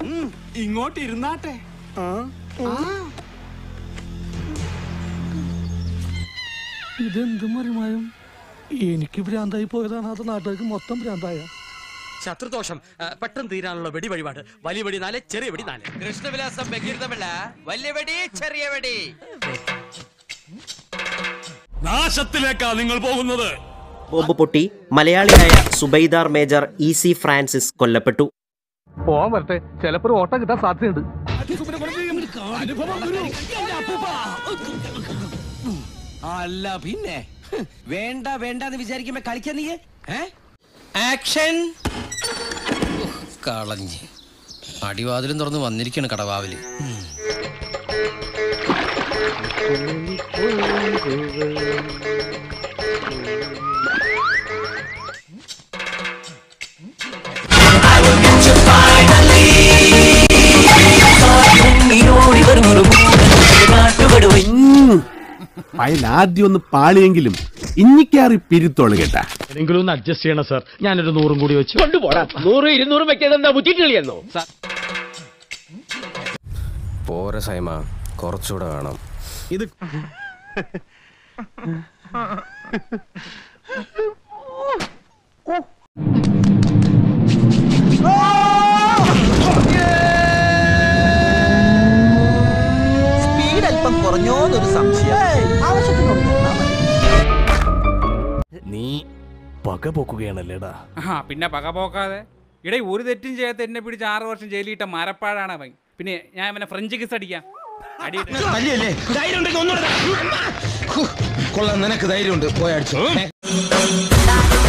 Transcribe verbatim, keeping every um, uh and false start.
ഇങ്ങോട്ട് ഇരുന്നാട്ടെ. ഇതെന്ത് മറിമായും? എനിക്ക് ഭ്രാന്തായി പോയതാണ്, അത് നാട്ടുകാർക്ക് മൊത്തം ഭ്രാന്തായ. ശത്രുദോഷം പെട്ടെന്ന് തീരാനുള്ള വെടി വഴിപാട്. വലിയ വെടി നാല്, ചെറിയ വെടി നാല്. കൃഷ്ണവിലാസം ബഹിർദമല്ല, വലിയ വെടി ചെറിയ വെടി. നാശത്തിലേക്കാ നിങ്ങൾ പോകുന്നത്. ബോംബ് പൊട്ടി മലയാളിയായ subedar major E C Francis കൊല്ലപ്പെട്ടു. പോവാൻ വരട്ടെ, ചിലപ്പോൾ ഓട്ടം കിട്ടാൻ സാധ്യതയുണ്ട്. അല്ല പിന്നെ വേണ്ട വേണ്ടെന്ന് വിചാരിക്കുമ്പോ കളിക്കാൻ നീ ആക്ഷൻ. കളഞ്ഞ് അടിവാതിലും തുറന്ന് വന്നിരിക്കാണ് കടവാവില്. ആദ്യം ഒന്ന് പാളിയെങ്കിലും ഇന്നിക്കാറി പിരുത്തോള് കേട്ടാ. എങ്കിലും ഒന്ന് അഡ്ജസ്റ്റ് ചെയ്യണം സാർ. ഞാനൊരു നൂറും കൂടി വെച്ച് കൊണ്ടുപോടാ. നൂറ് ഇരുന്നൂറും വെക്കാതെന്താ ബുദ്ധിട്ടിളിയെന്നോ? പോര സൈമ, കുറച്ചുകൂടെ വേണം. ഇത് സ്പീഡ് അല്പം കുറഞ്ഞോന്നൊരു സംശയം. നീ പക പോക്കുകയാണല്ലേടാ. പിന്നെ പക പോക്കാതെ ഇടേ ഒരു തെറ്റും ചെയ്യാത്ത എന്നെ പിടിച്ച് ആറ് വർഷം ജയിലിട്ട മരപ്പാടാണ് അവൻ. പിന്നെ ഞാൻ അവനെ ഫ്രഞ്ച് കിസ് അടിക്കാം. കൊള്ളാം, നിനക്ക് ധൈര്യമുണ്ട്, പോയടിച്ചോ.